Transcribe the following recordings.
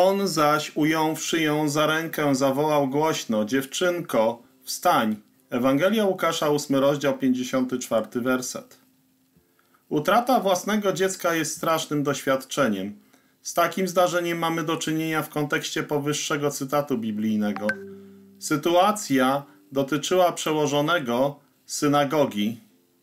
On zaś, ująwszy ją za rękę, zawołał głośno: dziewczynko, wstań. Ewangelia Łukasza, 8 rozdział, 54 werset. Utrata własnego dziecka jest strasznym doświadczeniem. Z takim zdarzeniem mamy do czynienia w kontekście powyższego cytatu biblijnego. Sytuacja dotyczyła przełożonego synagogi,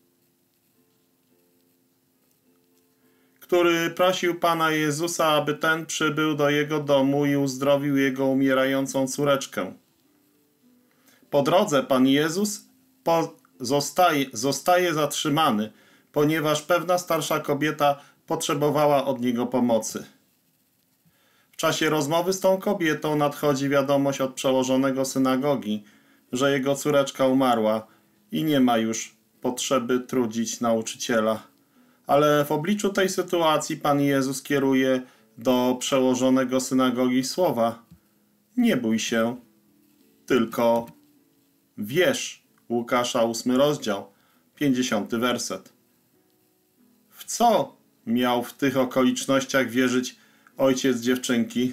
który prosił Pana Jezusa, aby ten przybył do jego domu i uzdrowił jego umierającą córeczkę. Po drodze Pan Jezus zostaje zatrzymany, ponieważ pewna starsza kobieta potrzebowała od niego pomocy. W czasie rozmowy z tą kobietą nadchodzi wiadomość od przełożonego synagogi, że jego córeczka umarła i nie ma już potrzeby trudzić nauczyciela. Ale w obliczu tej sytuacji Pan Jezus kieruje do przełożonego synagogi słowa: nie bój się, tylko wierz. Łukasza, 8 rozdział, 50 werset. W co miał w tych okolicznościach wierzyć ojciec dziewczynki?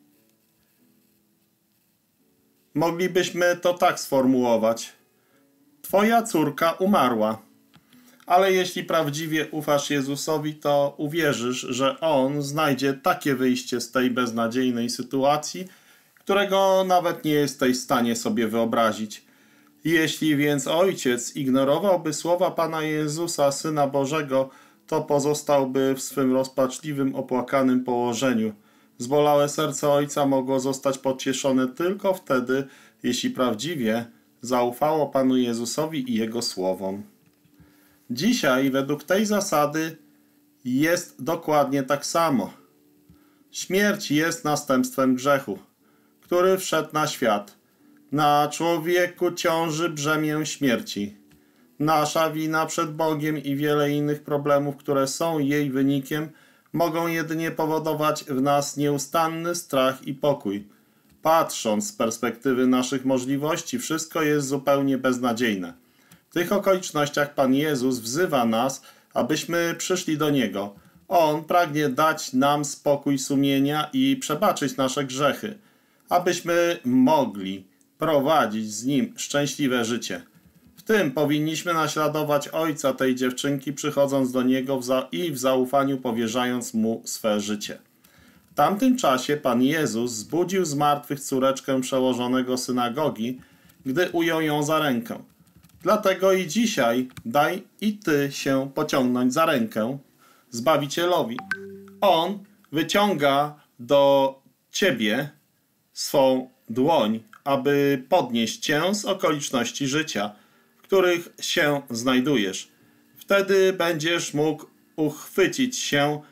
Moglibyśmy to tak sformułować: twoja córka umarła. Ale jeśli prawdziwie ufasz Jezusowi, to uwierzysz, że On znajdzie takie wyjście z tej beznadziejnej sytuacji, którego nawet nie jesteś w stanie sobie wyobrazić. Jeśli więc ojciec ignorowałby słowa Pana Jezusa, Syna Bożego, to pozostałby w swym rozpaczliwym, opłakanym położeniu. Zbolałe serce ojca mogło zostać pocieszone tylko wtedy, jeśli prawdziwie zaufało Panu Jezusowi i Jego słowom. Dzisiaj według tej zasady jest dokładnie tak samo. Śmierć jest następstwem grzechu, który wszedł na świat. Na człowieku ciąży brzemię śmierci. Nasza wina przed Bogiem i wiele innych problemów, które są jej wynikiem, mogą jedynie powodować w nas nieustanny strach i pokój. Patrząc z perspektywy naszych możliwości, wszystko jest zupełnie beznadziejne. W tych okolicznościach Pan Jezus wzywa nas, abyśmy przyszli do Niego. On pragnie dać nam spokój sumienia i przebaczyć nasze grzechy, abyśmy mogli prowadzić z Nim szczęśliwe życie. W tym powinniśmy naśladować ojca tej dziewczynki, przychodząc do Niego i w zaufaniu powierzając Mu swe życie. W tamtym czasie Pan Jezus zbudził z martwych córeczkę przełożonego synagogi, gdy ujął ją za rękę. Dlatego i dzisiaj daj i ty się pociągnąć za rękę Zbawicielowi. On wyciąga do ciebie swą dłoń, aby podnieść cię z okoliczności życia, w których się znajdujesz. Wtedy będziesz mógł uchwycić się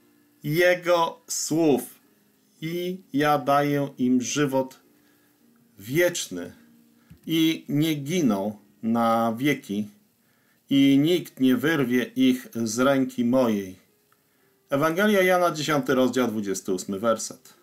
Jego słów i ja daję im żywot wieczny i nie giną na wieki i nikt nie wyrwie ich z ręki mojej. Ewangelia Jana, 10 rozdział, 28 werset.